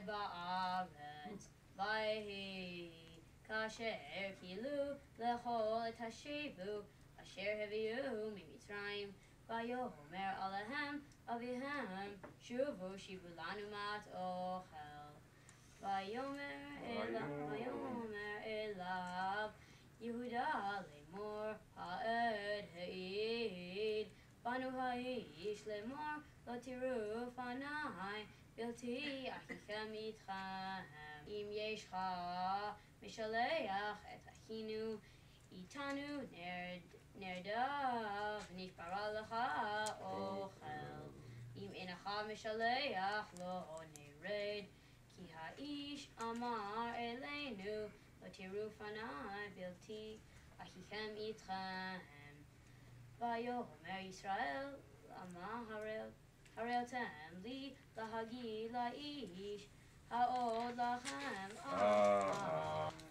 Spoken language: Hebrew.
בארץ, ויהי כאשר כילו לאכול את השבו אשר הביאו ממצרים, ויאמר עליהם אביהם, שובו שיבו לנו מעט אוכל. ויאמר אליו יהודה לאמור, העד העיד בנו האיש לאמור, לא תראו פניי בלתי אחיכם איתכם. אם ישך משלח את אחינו איתנו נרדף ונשברה לך אוכל. אם אינך משלח לא נרד, כי האיש אמר אלינו, לא תראו פניי בלתי אחיכם איתכם. ויאמר ישראל, למה הראיתם לי להגיד לאיש העוד לכם